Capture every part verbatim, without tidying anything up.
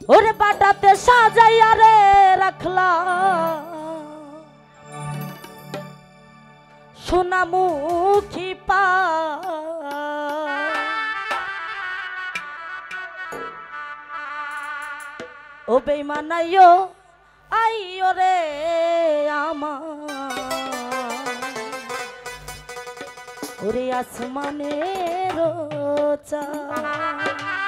ওরে বাটাতে সাজাইয়া রে রাখলা সোনামুখী পা ও বেঈমানাইও আইও রে আমার ওরে আসমানের চাঁদ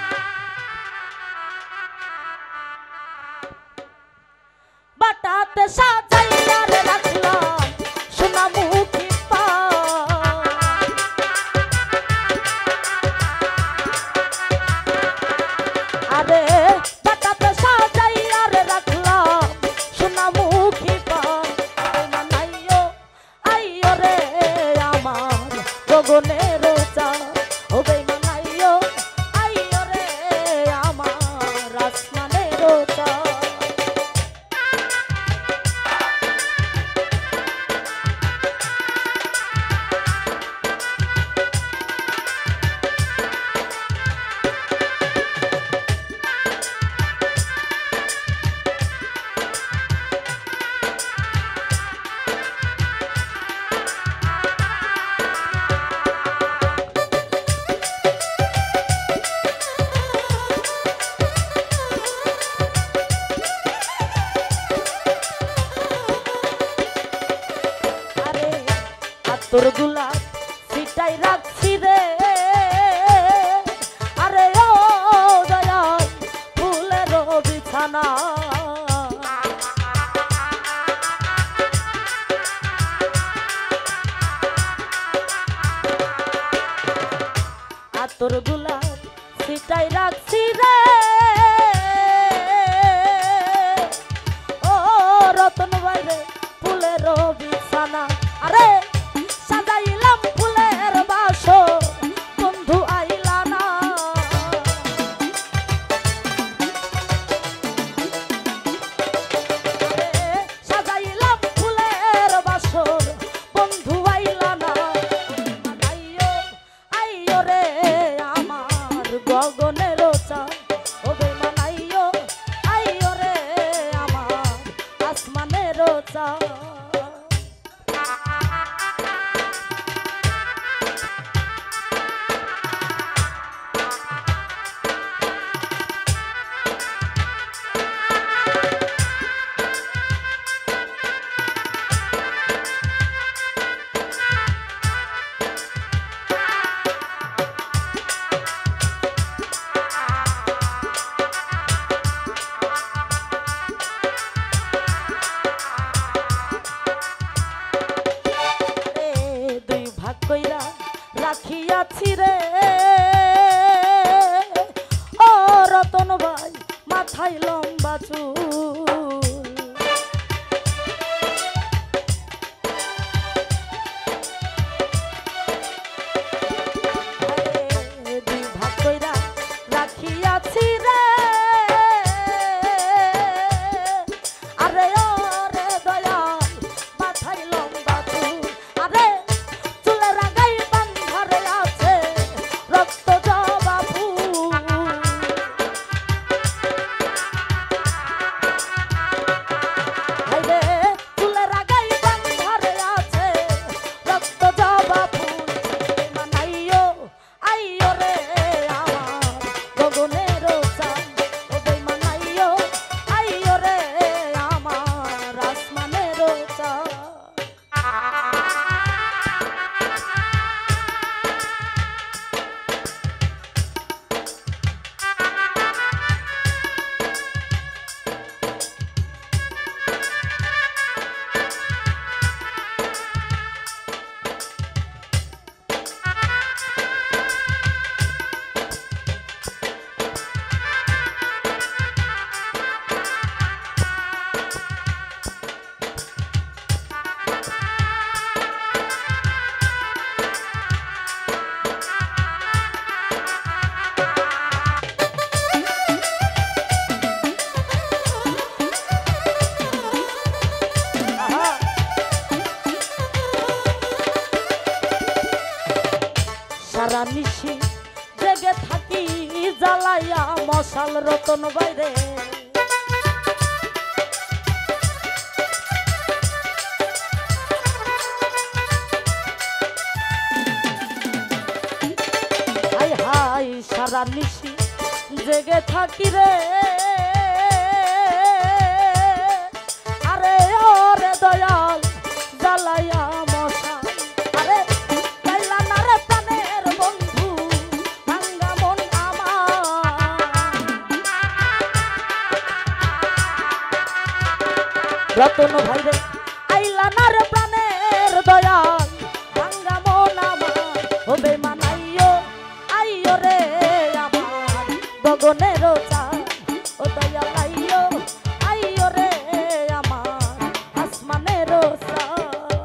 বাটাতে সাজাইয়া রে রাখলাম সোনামুখী পা আরে বাটাতে সাজাইয়া রে রাখলাম সোনামুখী পা বেঈমানাইও আইও রে আমার গগনের চাঁদ ও বেঈমানাইও আইও রে আমার আসমানের চাঁদ তোর গোলাপ সিটাই রাখছি রে আরে ও দয়াল ফুলের বিছানা আর তোর গোলাপ সিটাই রাখছি রে ও রতন বাইরে ফুলের বিছানা আরে সাজাইলাম ফুলের বাসর বন্ধু আইলা না সাজাইলাম ফুলের বাসর বন্ধু আইলা না আইও আইও রে আমার গগনের চাঁদ ও বেঈমানাইও আইও রে আমার আসমানের চাঁদ কইরা রাখিয়াছি রে ও রতন ভাই মাথায় লম্বা চুল দুই ভাগ কইরা রাখিয়াছি রে আরে ও রে দয়াল মাথায় লম্বা চুল আরে রতন বাইরে হাই হাই সারা নিশি জেগে থাকি রে আরে ওরে দয়াল জ্বালাইয়া মশাই আরে কাইলা না রে প্রাণের বন্ধু ভাঙ্গা মন আমার রতন ভাই রে আইলা না রে প্রাণের দয়াল ভাঙ্গা মন আমার হবে মানাইও আইও রে আমার গগনের চাঁদ ও দয়াল আইও আইও রে আমার আসমানের চাঁদ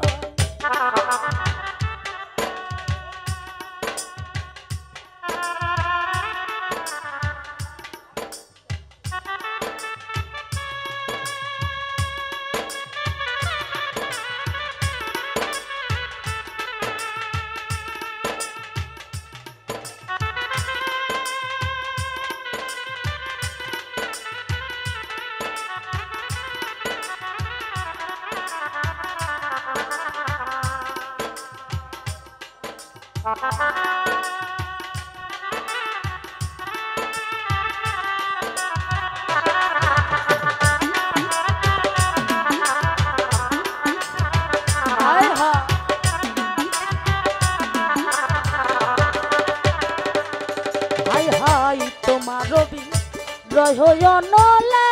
তোমার রবি রহয় নলে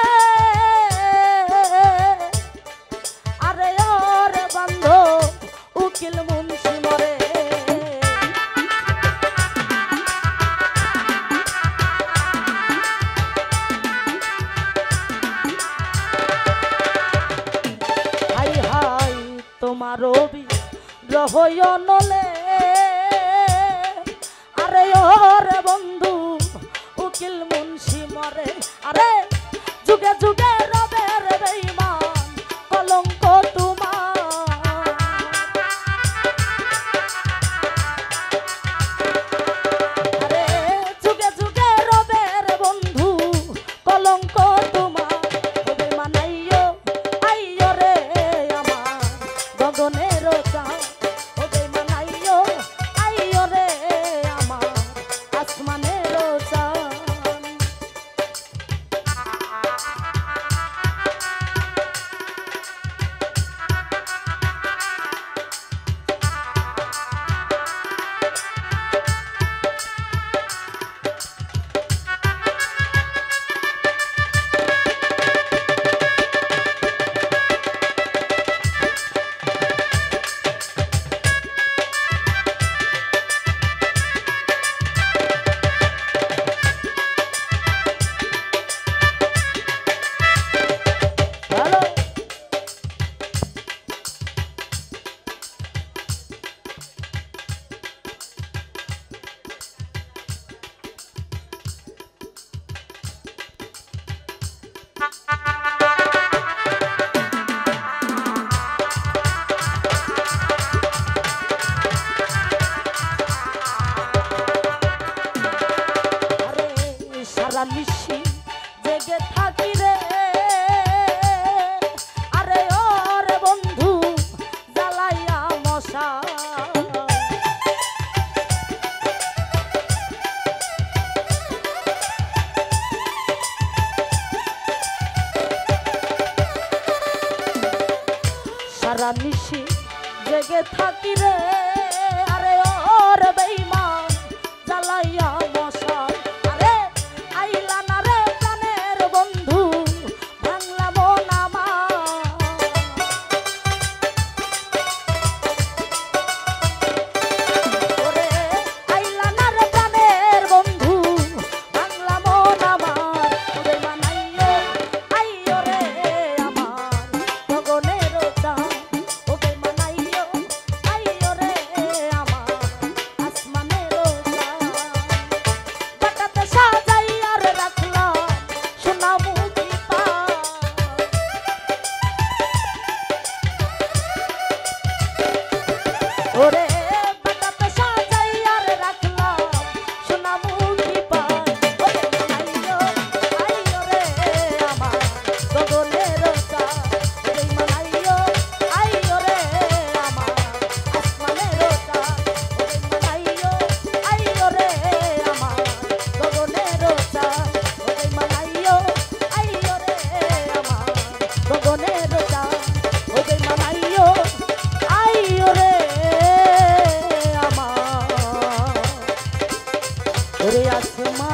আরে ওরে বন্ধ উকিল মুন্সি মরে হাই হাই তোমার রবি রহয় নলে আরে ওরে বন্ধু উকিল মুন্সি মরে আরে যুগে যুগে রবে রে বেঈমান কলঙ্ক তোমার আরে যুগে যুগে রবে রে বন্ধু কলঙ্ক তোমার হবে মানাইও আইও রে আমার গগনের চাঁদ হবে মানাইও আইও রে আমার আসমানের চাঁদ সারা নিশি জেগে থাকি রে আরে ওরে বন্ধু জ্বালাইয়া মশা সারা নিশি জেগে থাকি রে আরে ওরে বেঈমান জ্বালাইয়া মশা রে আছে মা